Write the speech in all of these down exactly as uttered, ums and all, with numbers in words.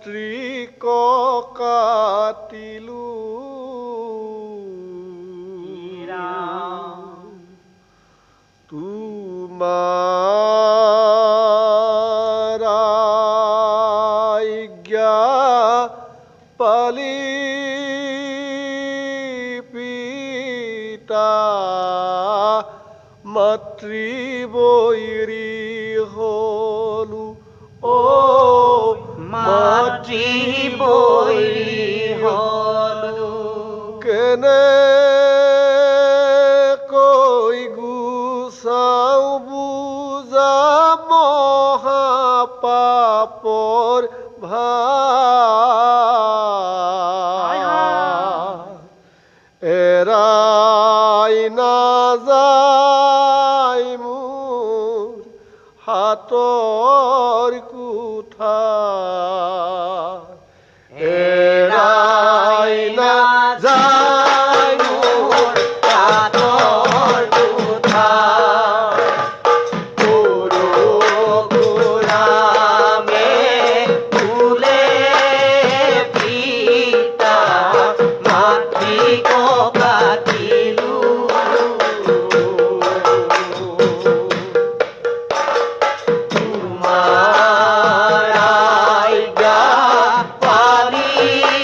মাতৃক কাটিলো তোমাৰ আজ্ঞা পালি পিতা মাতৃ বৈৰী হলো অ মাতৃ বৈৰী হলো কেনে কৈ গুচাও বুজা মহাপাপৰ ভাৰ এৰাই নাযায় মোৰ হাতৰ কুঠাৰ এৰাই নাযায় মোৰ হাতৰ কুঠাৰ পৰশুৰামে ফুলে পিতা মাতৃক কাটিলো তোমাৰ আজ্ঞা পালি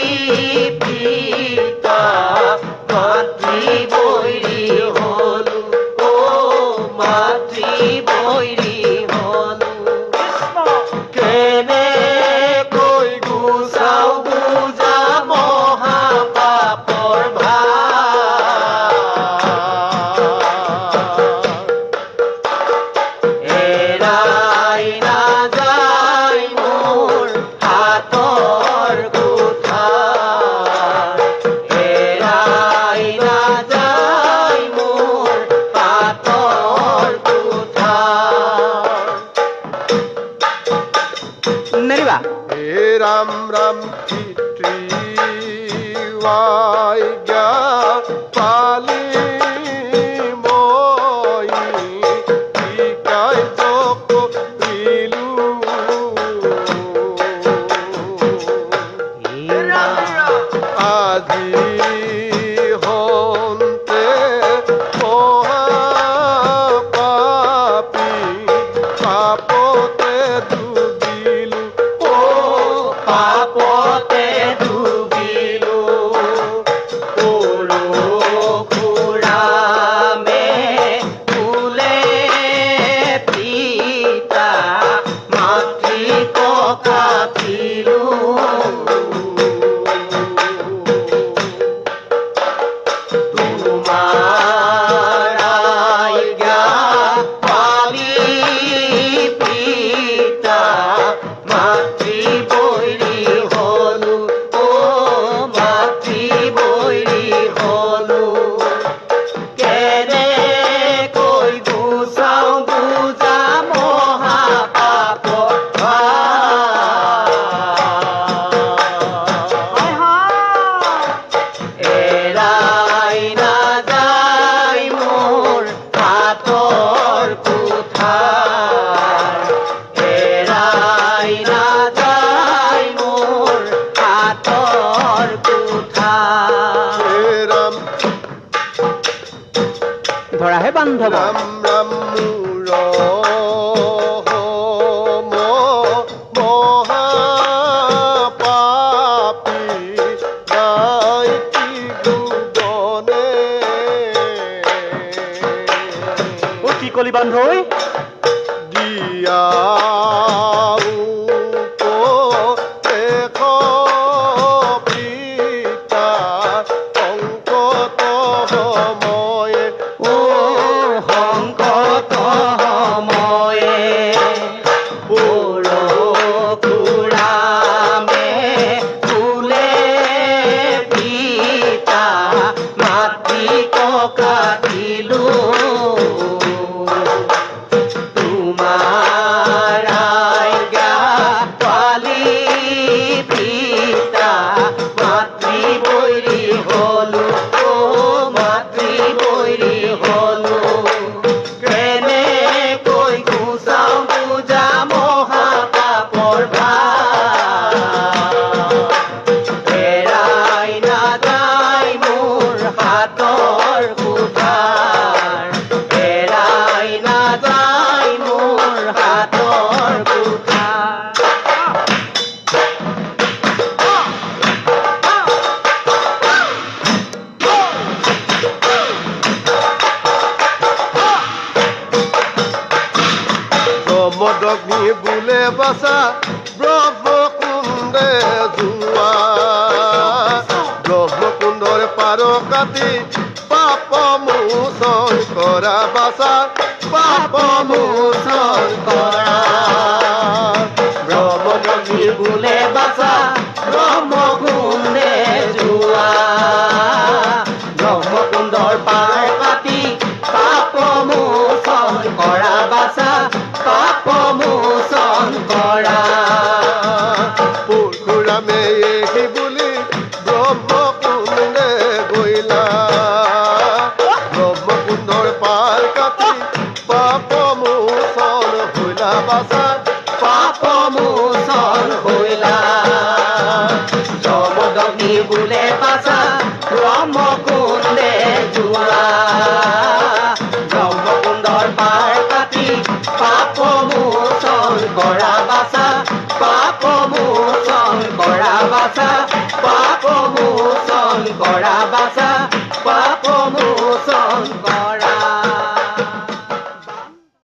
পিতা মাতৃ বৈৰী হলো অ মাতৃ বৈৰী হলো কেনেকৈ গুচাও বুজা মহাপাপৰ ভাৰ এৰাই নাযায় মোৰ হাতৰ কুঠাৰ এৰাই নাযায় মোৰ হাতৰ কুঠাৰ নেৰিবা হে ৰাম ৰাম পিতৃ পালি মই শিকাই কৰিলো আজি হন্তে মহাপাপী পাপতে ডুবিলো অ পাপতে ডুবিলো পৰশুৰামে ফুলে পিতা মাতৃক কাটিলো তোমাৰ আজ্ঞা পালি পিতা মাতৃ বৈৰী হলো অ মাতৃ বৈৰী হলো কেনেকৈ গুচাও বুজা মহাপাপৰ ভাৰ এৰাই নাযায় মোৰ হাতৰ কুঠাৰ এৰাই নাযায় মোৰ হাতৰ কুঠাৰ হে ৰাম ধৰাহে বান্ধৱ ৰাম ৰাম মূৰ মহাপাপী দায়িত্ৰী গুদনে অ কি কলি বান্ধৈ দিয়া পিতা সংকট সময়ে অ সংকট বোলে বাছা ব্ৰহ্মকুণ্ডে যোৱা ব্ৰহ্মকুণ্ডৰ পাৰ কাটি পাপ মোচন কৰা বাছা পাপ মোচন কৰা ব্ৰহ্মদগ্নি বোলে বাছা ব্ৰহ্মকুণ্ডে যোৱা ব্ৰহ্মকুণ্ডৰ পাৰ কাটি পাপ মোচন কৰা বাছা পাপ মোচন কৰা পৰশুৰামে এই বুলি ব্ৰহ্মকুণ্ডে গৈলা ব্ৰহ্মকুণ্ডৰ পাৰ কাটি পাপ মোচন হৈলা বাছা পাপ মোচন হৈলা ব্ৰহ্মদগ্নি বোলে বাছা ব্ৰহ্মকুণ্ডে যোৱা ব্ৰহ্মকুণ্ডৰ পাৰ কাটি পাপ মোচন কৰা বাছা পাপ মোচন কৰা বাছা পাপ মোচন কৰা বাছা